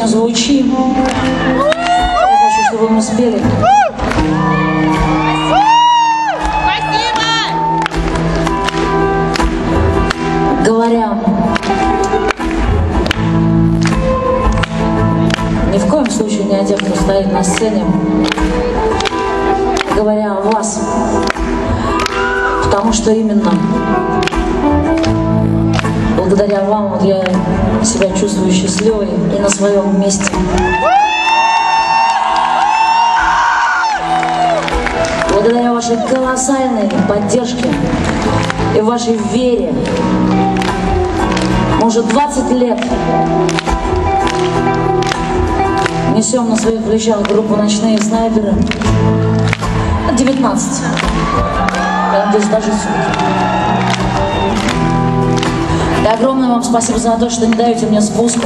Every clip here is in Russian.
песню звучим. Я хочу, чтобы мы спели. Говоря, ни в коем случае не о тех, кто стоит на сцене, говоря о вас, потому что именно благодаря вам вот я себя чувствую счастливой и на своем месте. Благодаря вашей колоссальной поддержке и вашей вере мы уже 20 лет несем на своих плечах группу «Ночные снайперы». 19. Я надеюсь, даже сутки. И огромное вам спасибо за то, что не даете мне спуску.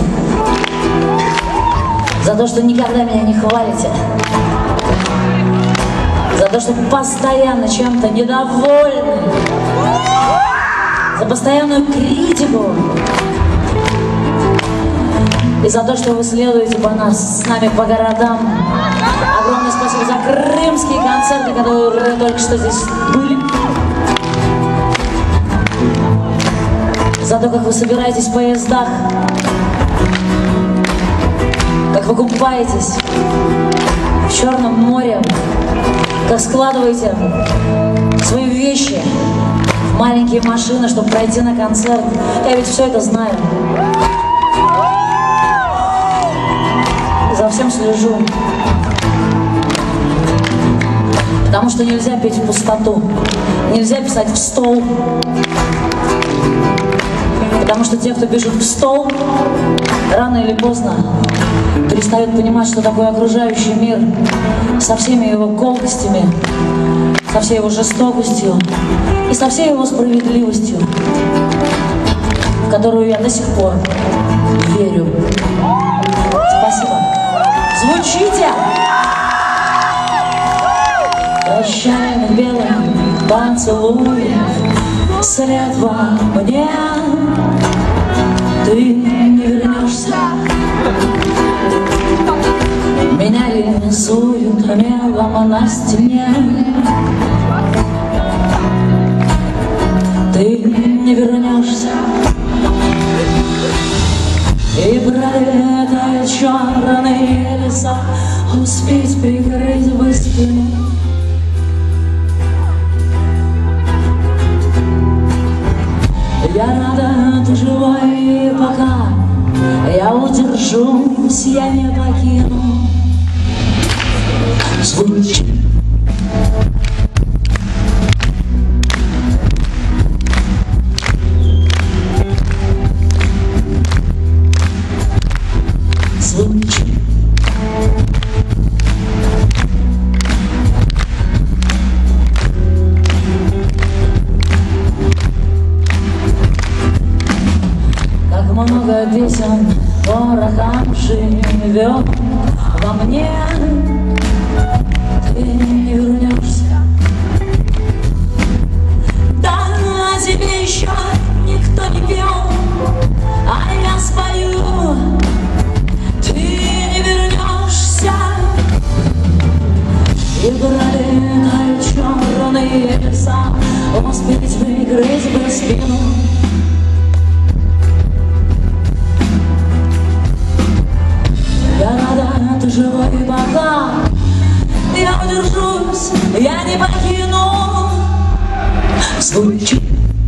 За то, что никогда меня не хвалите. За то, что постоянно чем-то недовольны. За постоянную критику. И за то, что вы следуете с нами по городам. Огромное спасибо за крымские концерты, которые только что здесь были. За то, как вы собираетесь в поездах. Как вы купаетесь в Черном море. Как складываете свои вещи в маленькие машины, чтобы пройти на концерт. Я ведь все это знаю. За всем слежу. Потому что нельзя петь в пустоту. Нельзя писать в стол. Потому что те, кто пишут в стол, рано или поздно перестают понимать, что такое окружающий мир со всеми его колкостями, со всей его жестокостью и со всей его справедливостью, в которую я до сих пор верю. Спасибо. Звучите! Прощай на белом поцелуе, след во мне, ты не вернешься. Меня рисуют мелом на стене, ты не вернешься. И пролетают черные леса, успеть прикрыть бы спину. Я рада, ты живой, пока я удержусь, я не покину. Звучит. Звучит. Как много песен порохом живет во мне, ты не вернешься. Да, тебе еще никто не пел, а я спою, ты не вернешься. И пролетают черные леса, успеть прикрыть бы спину. Я рада, ты живой, пока я удержусь, я не покину. Звучит.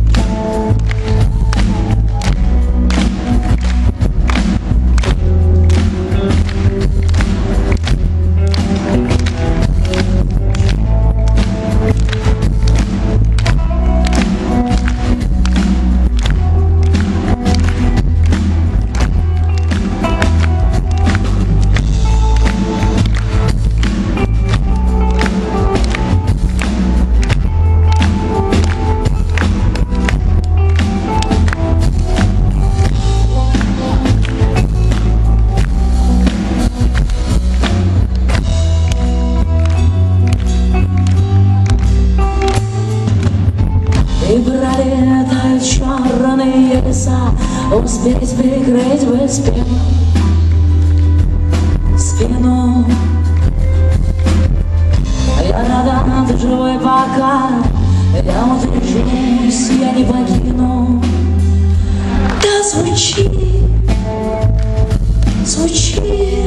И пролетают черные леса, успеть прикрыть бы спину. звучи, звучи.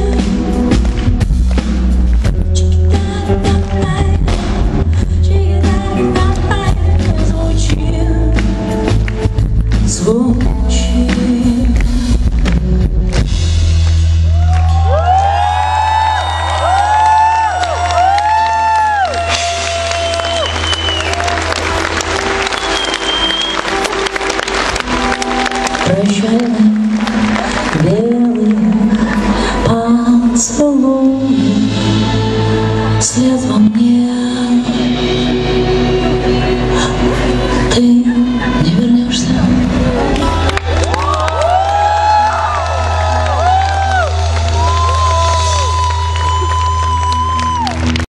Прощальный белый поцелуй, след во мне.